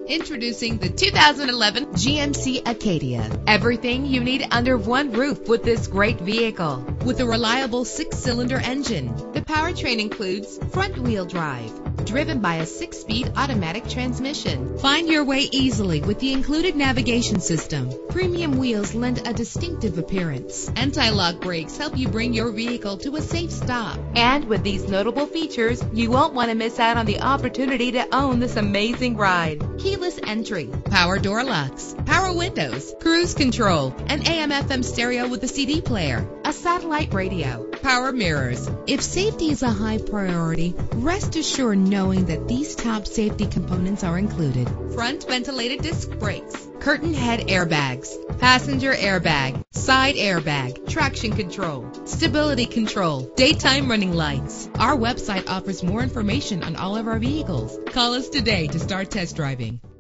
Introducing the 2011 GMC Acadia. Everything you need under one roof with this great vehicle. With a reliable 6-cylinder engine, the powertrain includes front-wheel drive, driven by a 6-speed automatic transmission. Find your way easily with the included navigation system. Premium wheels lend a distinctive appearance. Anti-lock brakes help you bring your vehicle to a safe stop. And with these notable features, you won't want to miss out on the opportunity to own this amazing ride. Keyless entry, power door locks, power windows, cruise control, an AM/FM stereo with a CD player, a satellite radio, power mirrors. If safety is a high priority, rest assured knowing that these top safety components are included. Front ventilated disc brakes, curtain head airbags, passenger airbag, side airbag, traction control, stability control, daytime running lights. Our website offers more information on all of our vehicles. Call us today to start test driving.